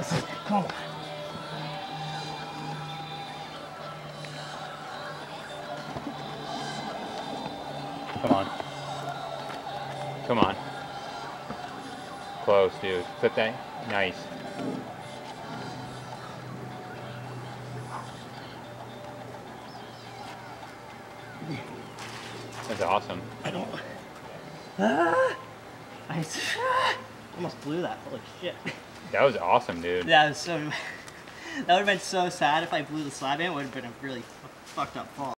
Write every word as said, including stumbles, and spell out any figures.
Come on. Come on. Come on. Close, dude. Flip that. Nice. That's awesome. I don't. Ah, I almost blew that. Holy shit. That was awesome, dude. That was so. That would have been so sad if I blew the slab in. It would have been a really fucked up fall.